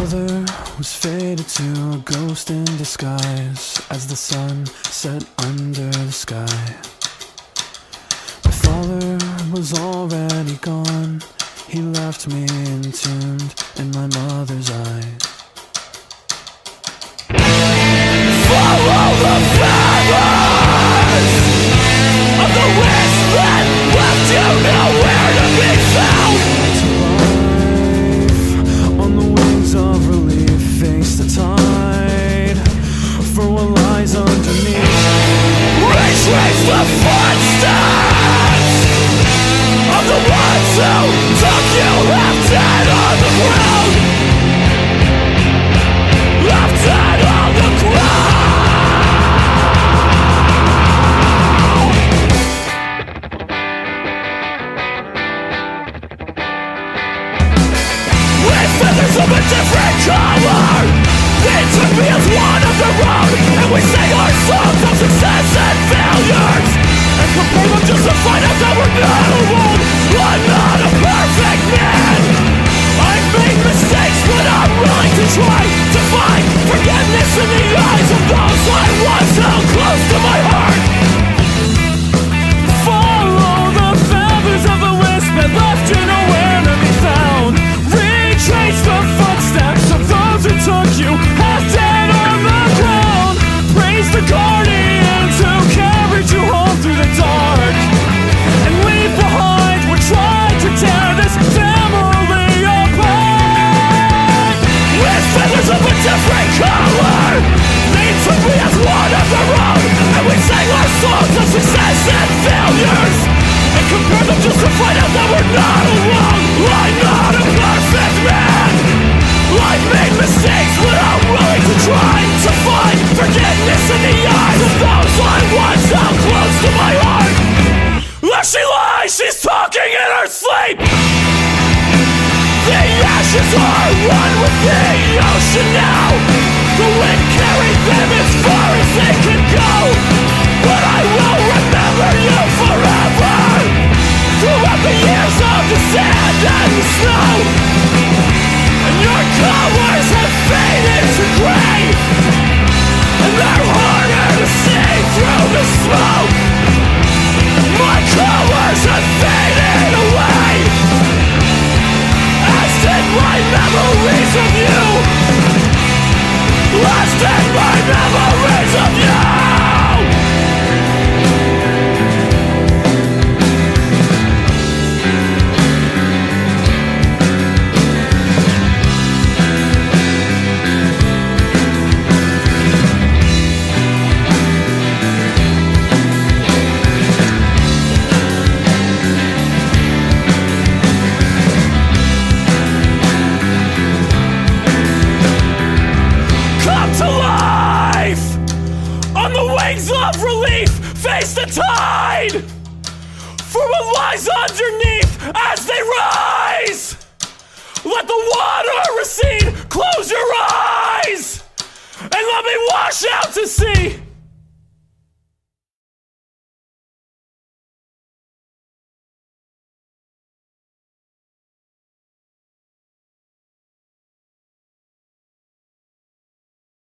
mother was faded to a ghost in disguise as the sun set under the sky. My father was already gone. He left me entombed in my mother's eyes. Follow the feathers of the wisp that left you nowhere to be found. On the wings of relief, face the tide for what lies underneath. Retrace the footsteps of the ones who took you, left dead on the ground. Left dead on the ground. With feathers of a different color, they took me as one of their own, and we sang our songs of success and failures, and compared them just to find out that we're not alone. I'm not a perfect man. I've made mistakes, but I'm willing to try to find forgiveness in the eyes of those I once held close to my heart. Follow the feathers of the wisp that left you nowhere to be found. Retrace the footsteps of those who took you, half dead on the ground. Praise the guardians who carried you home through the dark, and leave behind what tried to tear this family apart. With feathers of a different color, they took me as one of their own, and we sang our songs of success and failures, and compared them just to find out that we're not alone. I'm not a perfect man. I've made mistakes, but I'm willing to try to find forgiveness in the eyes of those I once held close to my heart. There she lies, she's talking in her sleep. The ashes are one with the ocean now. The wind carried them as far as they could go, but I will remember you forever, throughout the years of the sand and the snow. And your colors have faded to gray, and they're harder to see through the smoke. My colors have faded away, as did my memories of you, as did my memories of you. Of relief, face the tide for what lies underneath as they rise. Let the water recede, close your eyes, and let me wash out to sea.